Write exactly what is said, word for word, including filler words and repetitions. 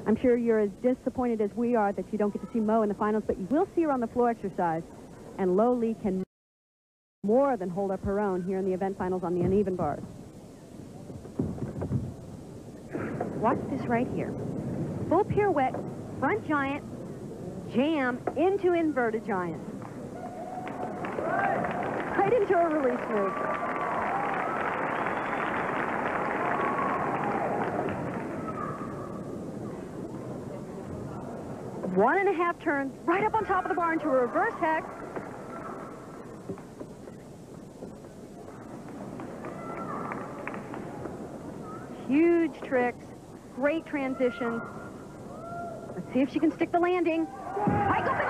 I'm sure you're as disappointed as we are that you don't get to see Mo in the finals, but you will see her on the floor exercise. And Luo Li can more than hold up her own here in the event finals on the uneven bars. Watch this right here. Full pirouette, front giant, jam into inverted giant. Right into a release move. One and a half turns, right up on top of the bar into a reverse hex. Huge tricks, great transitions. Let's see if she can stick the landing. I go